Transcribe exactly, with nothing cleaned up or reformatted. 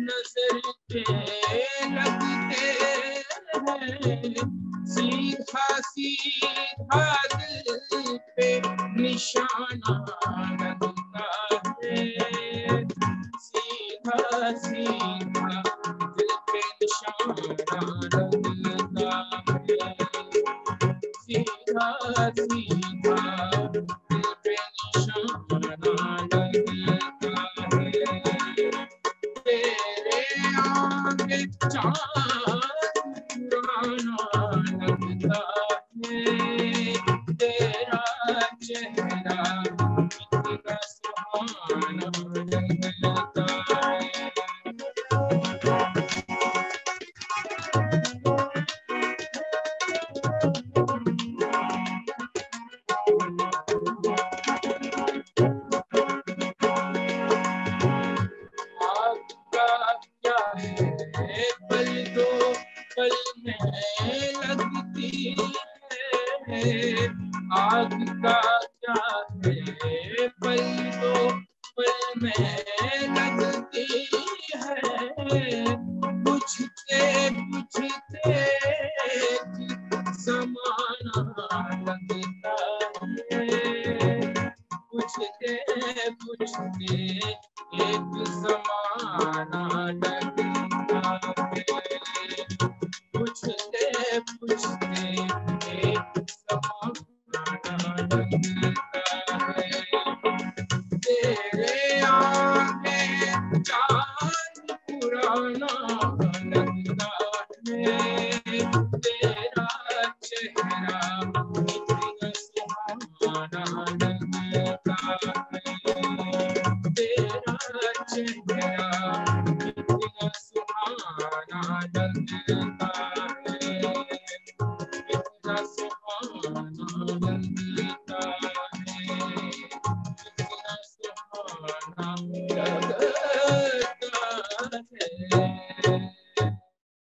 नजर के लगते हैं, सीधा सीधा दिल पे निशाना लगता है, सीधा सीधा दिल पे निशाना लगता है, सीधा सीधा दिल पे निशाना लगता है। तेरे आगे चांद पुराना लगता है, तेरा चेहरा कितना सुहाना लगता है। पल दो पल में लगती है, आग का क्या है, पल दो पल में लगती है, पूछते पूछते समाना लगता है, पूछते पूछते एक समाना लगता है, पूछते पूछते एक समाना लगता है। तेरे आगे चांद पुराना लगता है, तेरा चेहरा कितना सुहाना लगता है।